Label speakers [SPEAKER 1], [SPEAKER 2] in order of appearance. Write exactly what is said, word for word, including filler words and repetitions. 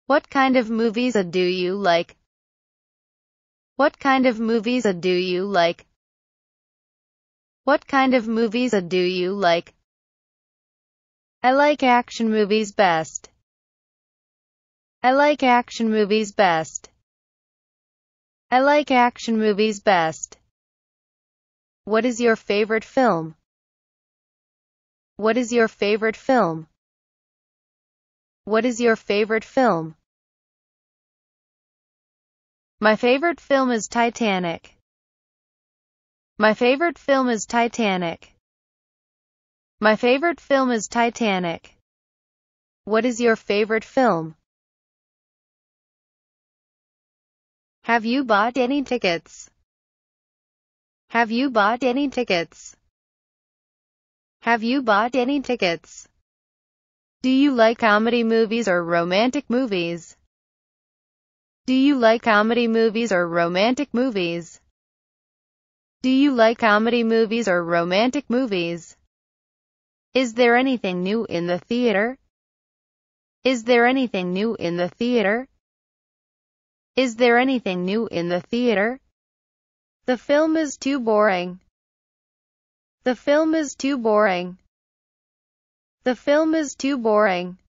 [SPEAKER 1] What kind of movies uh, do you like? What kind of movies uh, do you like? What kind of movies uh, do you like? I like action movies best. I like action movies best. I like action movies best. What is your favorite film? What is your favorite film? What is your favorite film? My favorite film is Titanic. My favorite film is Titanic. My favorite film is Titanic. What is your favorite film? Have you bought any tickets? Have you bought any tickets? Have you bought any tickets? Do you like comedy movies or romantic movies? Do you like comedy movies or romantic movies? Do you like comedy movies or romantic movies? Is there anything new in the theater? Is there anything new in the theater? Is there anything new in the theater? The film is too boring. The film is too boring. The film is too boring.